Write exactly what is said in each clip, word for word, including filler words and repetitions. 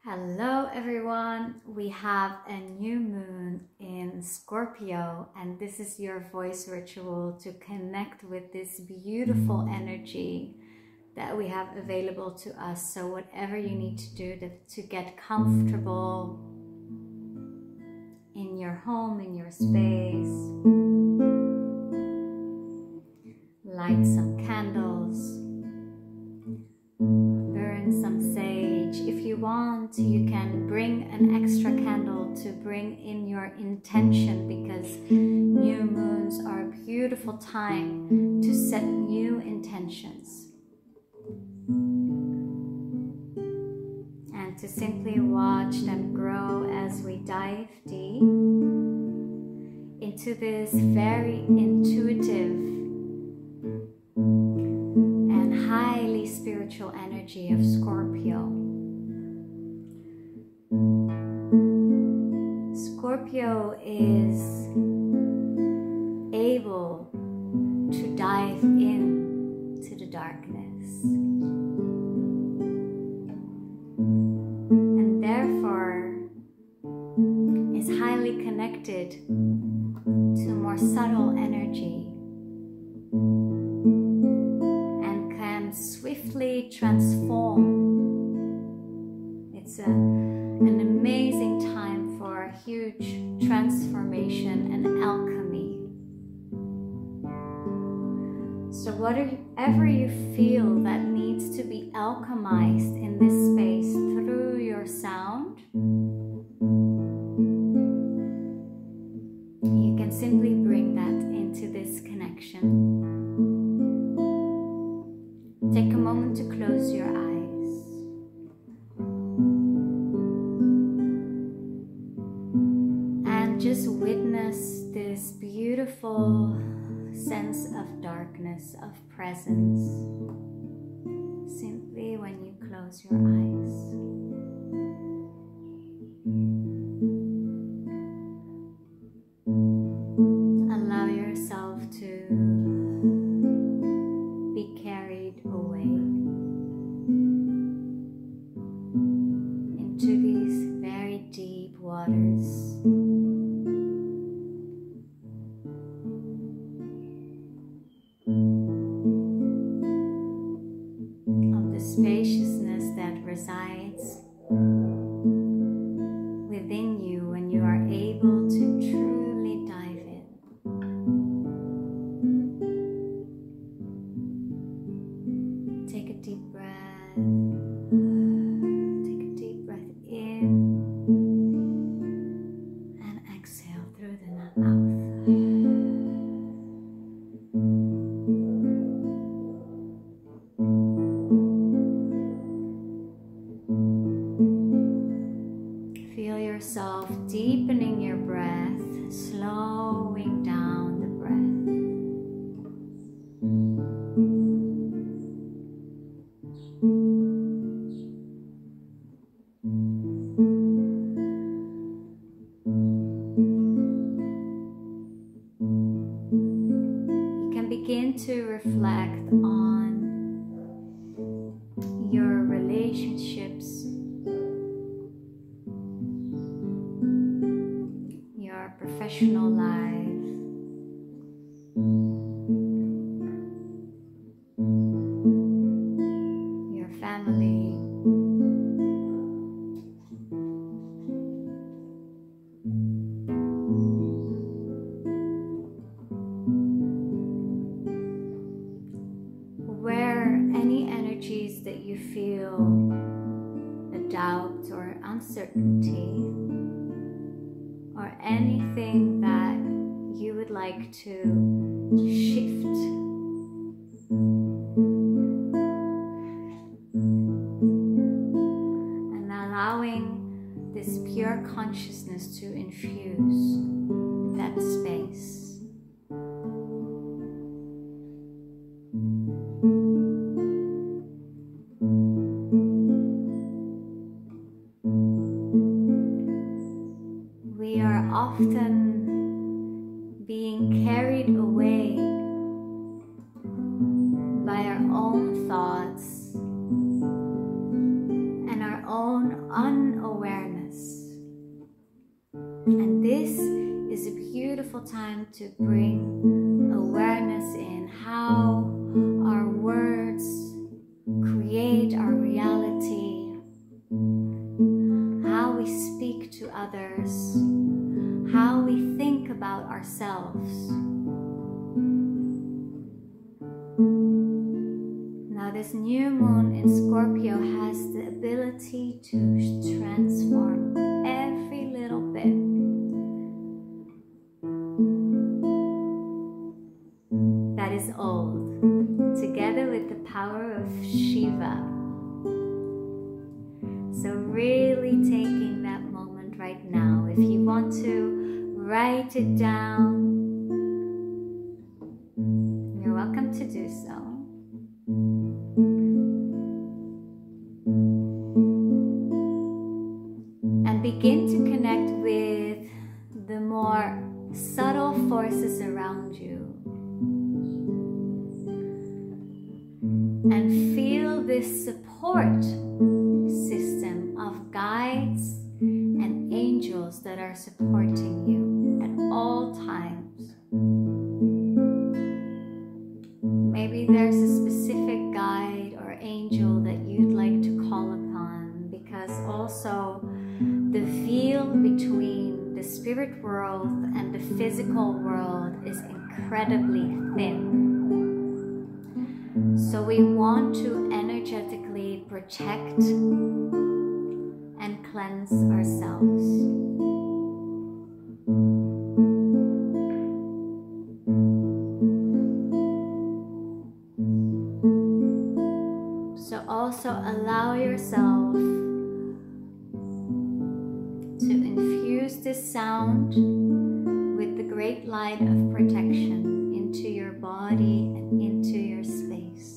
Hello everyone, we have a new moon in Scorpio, and this is your voice ritual to connect with this beautiful energy that we have available to us. So whatever you need to do to, to get comfortable in your home, in your space, light some candles, burn some sage. If you want, you can bring an extra candle to bring in your intention, because new moons are a beautiful time to set new intentions and to simply watch them grow as we dive deep into this very intuitive and highly spiritual energy of Scorpio. Scorpio is able to dive into the darkness and therefore is highly connected to more subtle energy and can swiftly transform. It's a, an amazing time for a huge transformation and alchemy. So whatever you feel that needs to be alchemized in this space through your sound, you can simply bring that into this connection. Take a moment to close your eyes. And just witness this beautiful sense of darkness, of presence, simply when you close your eyes. Allow yourself to be carried away into these very deep waters of the spaciousness that resides within you when you are able to truly dive in. Take a deep breath. Take a deep breath in and exhale through the mouth. Feel yourself deepening your breath, slowing down the breath. You can begin to reflect on your relationships, your professional life, your family, where any energies that you feel a doubt or uncertainty, or anything that you would like to shift. And allowing this pure consciousness to infuse that space. We are often being carried away by our own thoughts and our own unawareness. And this is a beautiful time to bring awareness in how our words create our reality, how we speak to others, how we think about ourselves. Now, this new moon in Scorpio has the ability to transform every little bit. That is old, together with the power of Shiva. So really taking that moment right now. If you want to write it down, you're welcome to do so. And begin to connect with the more subtle forces around you. And feel this support system of guides and angels that are supporting you at all times. Maybe there's a specific guide or angel that you'd like to call upon, because also the veil between the spirit world and the physical world is incredibly thin. So we want to energetically protect and cleanse ourselves. So also allow yourself to infuse this sound with the great light of protection into your body and into your space.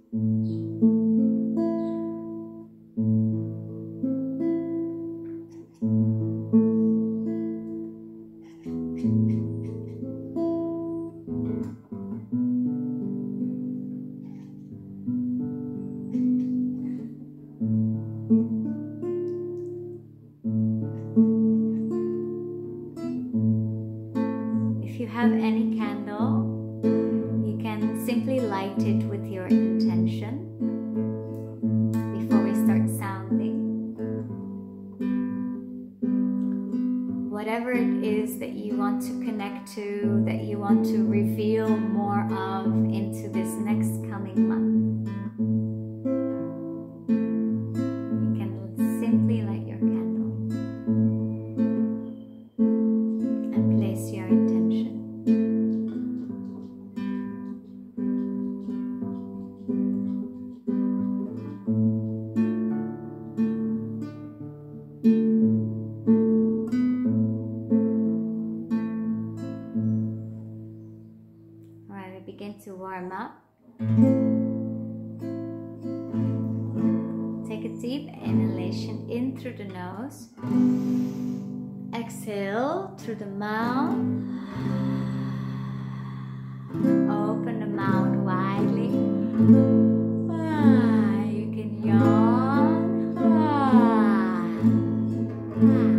If you have any candle, you can simply light it with your intention before we start sounding. Whatever it is that you want to connect to, that you want to reveal more of into this next coming month, you can simply light your candle and place your intention. Begin to warm up. Take a deep inhalation in through the nose. Exhale through the mouth. Open the mouth widely. Ah, you can yawn. Ah, ah.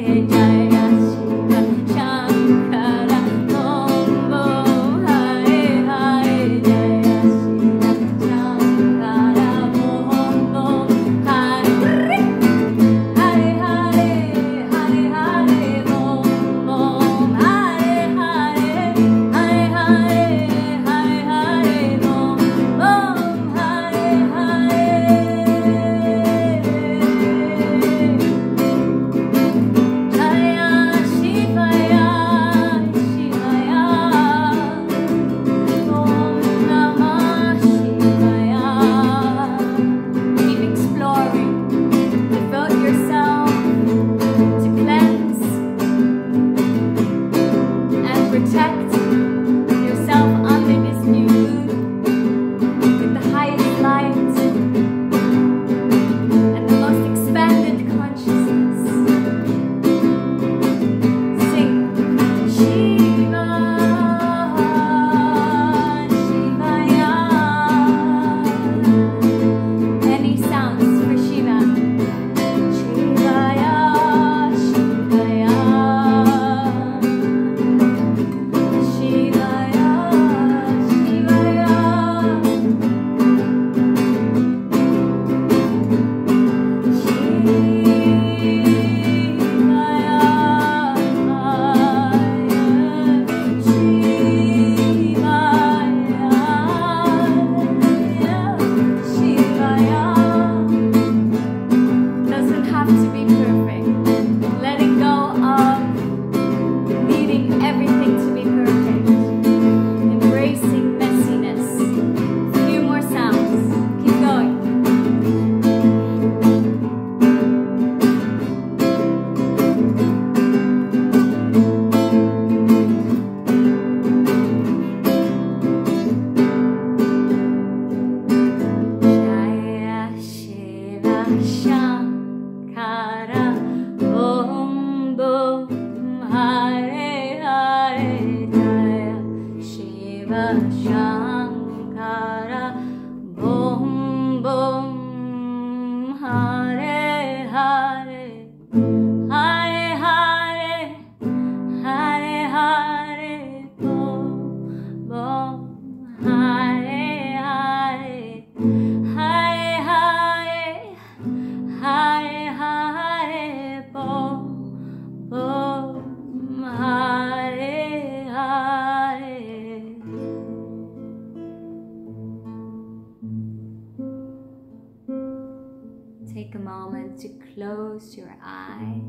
Take a moment to close your eyes.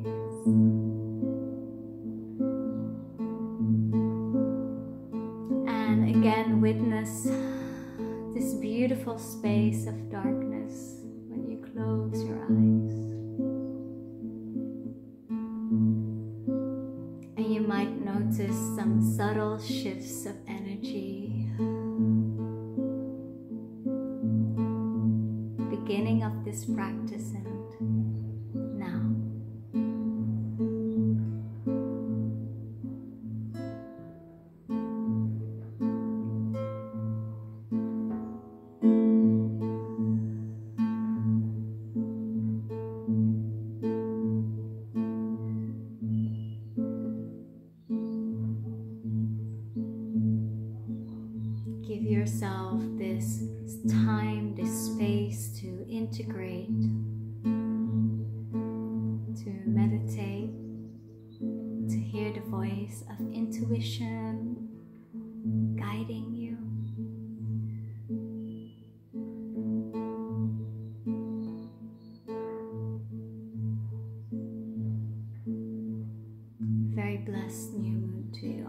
And again, witness this beautiful space of darkness when you close your eyes. And you might notice some subtle shifts of energy. Beginning of this practice and now. Give yourself this time, this space to integrate, to meditate, to hear the voice of intuition guiding you. Very blessed new moon to you.